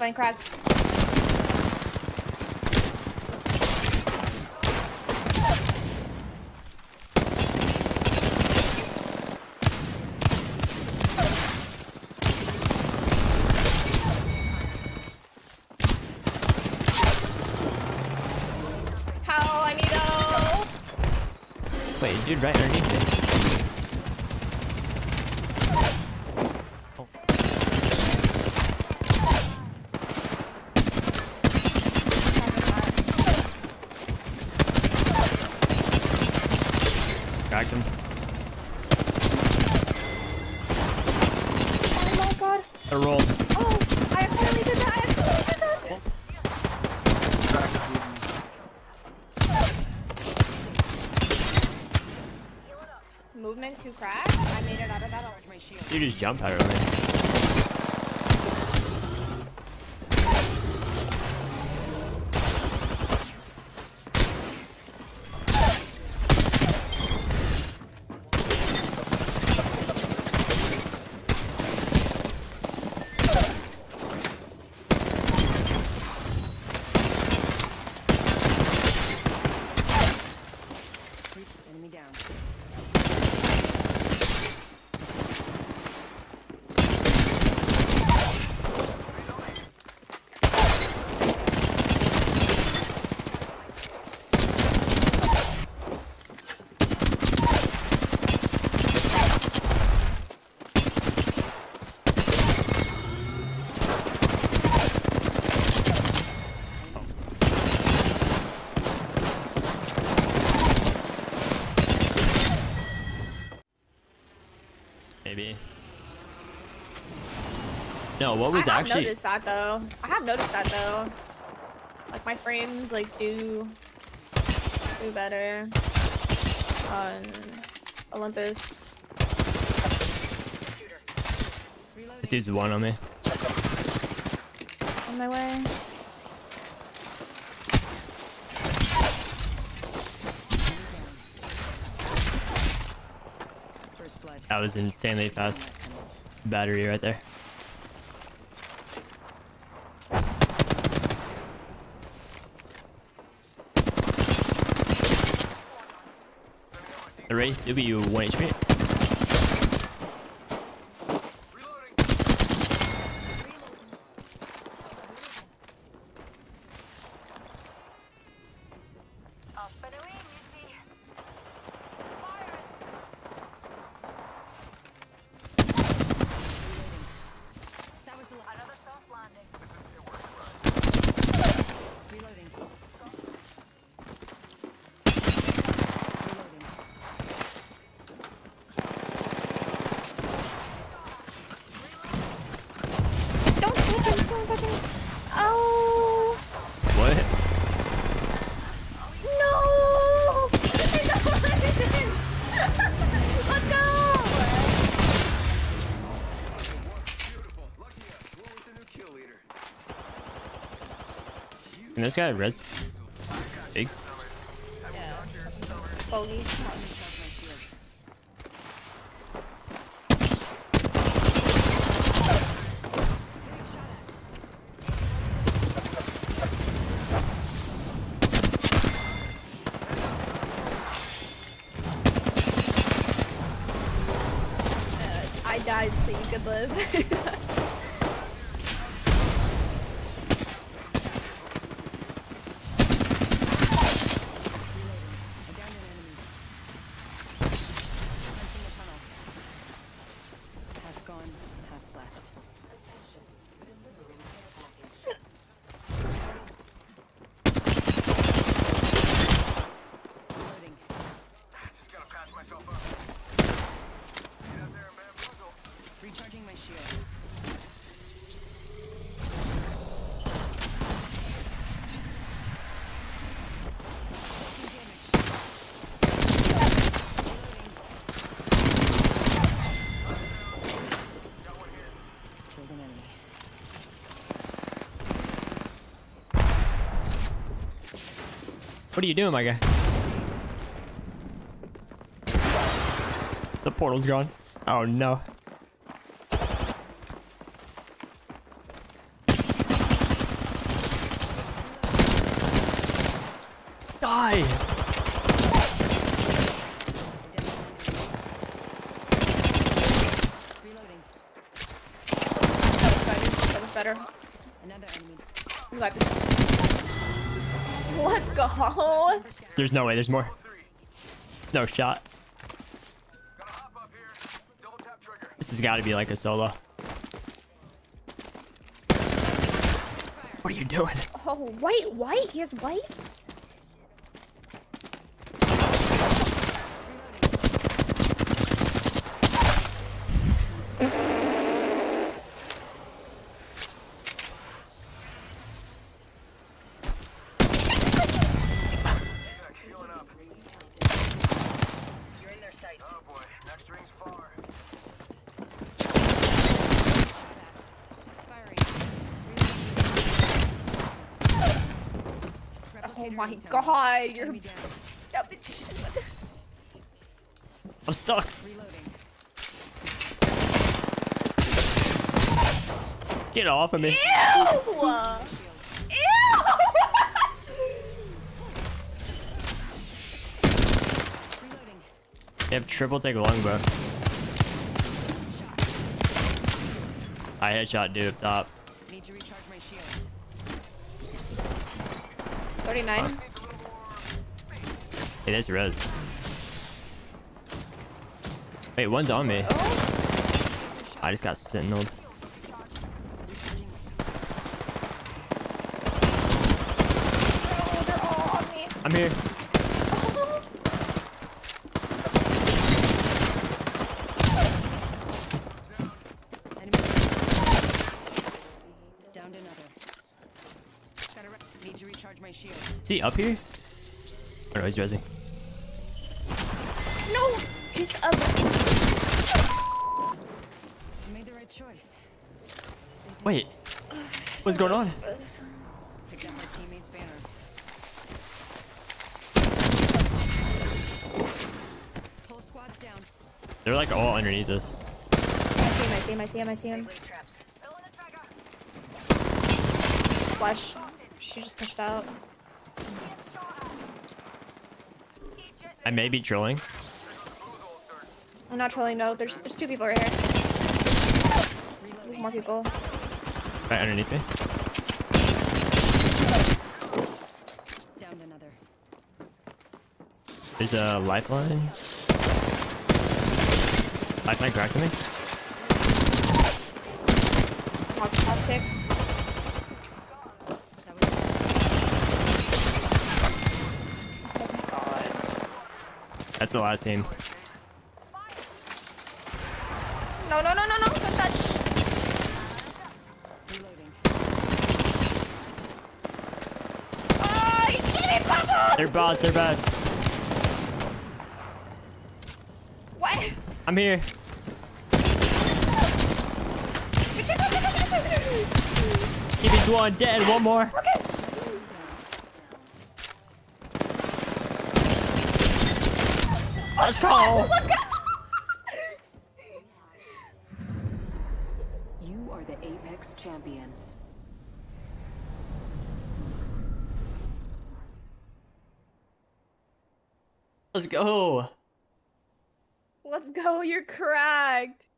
Divine crack. How I need to. Wait, dude, right underneath me. Oh. Cracked him. Oh my god. A roll. Oh, I accidentally did that. I accidentally did that. Movement to crack. I made it out of that. You just jump out early. Enemy down. Maybe. No, what was I have actually? noticed that though. I have noticed that though. Like my frames like do better on Olympus. This dude's one on me. On my way. First blood. That was insanely fast battery right there. The Wraith, it'll be you 1 HP. Another soft landing. Reloading. Don't touch him, don't touch him. Oh What? no! Let's go! And this guy res big. Bogey. I died so you could live. Half gone, half left. Reloading. Just gotta patch myself up. Get out there and bamboozle. Recharging my shield. Killed an enemy. What are you doing, my guy? The portal's gone. Oh no. Let's go. There's no way. There's more. No shot. Gotta hop up here. Double tap trigger. This has got to be like a solo. What are you doing? Oh, white. He has white. Healing up. You're in their sights. Oh boy, next ring's far. Firing. Oh my god, you're. Enemy down. I'm stuck. Reloading. Get off of me. Ew! Shields. Ew! Reloading. They have triple take longbow. I headshot dude up top. Need to recharge my shields. 39. Hey, there's res. Wait, one's on me. Oh, I just got sentineled. Recharging. oh, they're all on me. I'm here. Enemy. Downed another. Need to recharge my shields. Is he up here? Oh no, he's resing. No! He's up. I made the right choice. Wait. What's going on? Picked up my teammate's banner. Whole squad's down. They're like all underneath us. I see him. Blade traps. Flash. She just pushed out. I may be trolling. I'm not trolling, no. There's two people right here. There's more people. Right underneath me. Downed another. There's a lifeline. Lifeline cracked me. More plastic. That was Oh my god. That's the last team. No, don't touch. reloading. Oh, you get it, Papa! They're bots. They're bots. What? I'm here. Give me one dead. One more. Let's go. You are the Apex champions. Let's go. Let's go, you're cracked.